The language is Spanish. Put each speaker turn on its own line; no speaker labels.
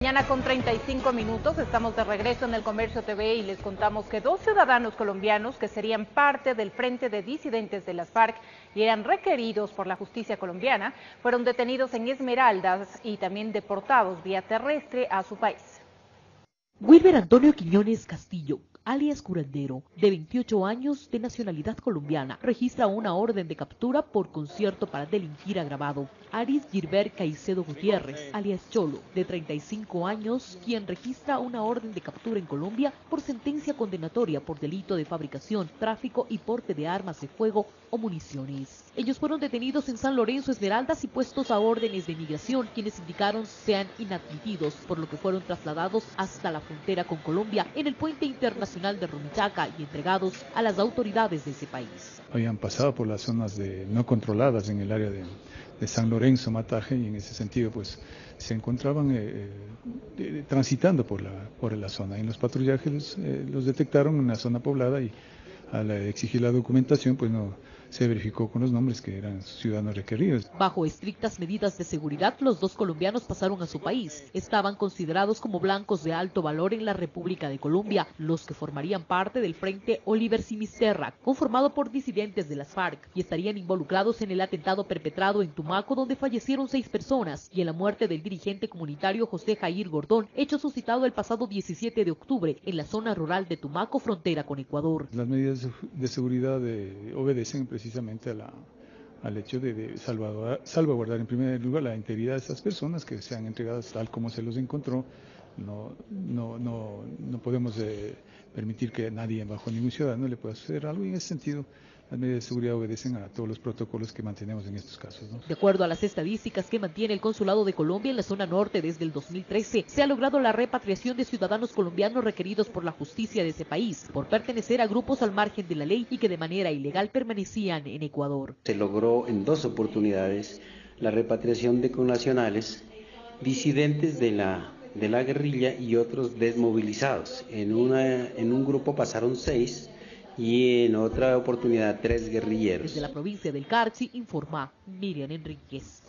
Mañana con 35 minutos, estamos de regreso en El Comercio TV y les contamos que 2 ciudadanos colombianos que serían parte del Frente de Disidentes de las FARC y eran requeridos por la justicia colombiana, fueron detenidos en Esmeraldas y también deportados vía terrestre a su país.
Wilber Antonio Quiñones Castillo, alias Curandero, de 28 años, de nacionalidad colombiana, registra una orden de captura por concierto para delinquir agravado. Aris Gilbert Caicedo Gutiérrez, alias Cholo, de 35 años, quien registra una orden de captura en Colombia por sentencia condenatoria por delito de fabricación, tráfico y porte de armas de fuego o municiones. Ellos fueron detenidos en San Lorenzo, Esmeraldas y puestos a órdenes de migración, quienes indicaron sean inadmitidos, por lo que fueron trasladados hasta la frontera con Colombia en el puente internacional de Rumichaca y entregados a las autoridades de ese país.
Habían pasado por las zonas no controladas en el área de San Lorenzo, Mataje, y en ese sentido pues se encontraban transitando por la zona. En los patrullajes los detectaron en una zona poblada y al exigir la documentación pues no se verificó con los nombres que eran ciudadanos requeridos.
Bajo estrictas medidas de seguridad, los 2 colombianos pasaron a su país. Estaban considerados como blancos de alto valor en la República de Colombia, los que formarían parte del Frente Oliver Sinisterra, conformado por disidentes de las FARC, y estarían involucrados en el atentado perpetrado en Tumaco, donde fallecieron 6 personas, y en la muerte del dirigente comunitario José Jair Gordón, hecho suscitado el pasado 17 de octubre en la zona rural de Tumaco, frontera con Ecuador.
Las medidas de seguridad obedecen precisamente al hecho de salvaguardar en primer lugar la integridad de estas personas que sean entregadas tal como se los encontró. No podemos permitir que nadie, bajo ningún ciudadano, le pueda suceder algo, y en ese sentido las medidas de seguridad obedecen a todos los protocolos que mantenemos en estos casos, ¿no?
De acuerdo a las estadísticas que mantiene el Consulado de Colombia en la zona norte desde el 2013, se ha logrado la repatriación de ciudadanos colombianos requeridos por la justicia de ese país por pertenecer a grupos al margen de la ley y que de manera ilegal permanecían en Ecuador.
Se logró en 2 oportunidades la repatriación de connacionales disidentes de la guerrilla y otros desmovilizados. En un grupo pasaron 6 y en otra oportunidad 3 guerrilleros.
Desde la provincia del Carchi informa Miriam Enríquez.